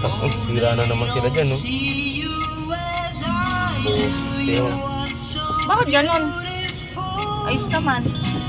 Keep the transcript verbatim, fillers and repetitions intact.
Oh, sira na naman sila dyan, no? Oh, Bakit ganun? Ayos naman.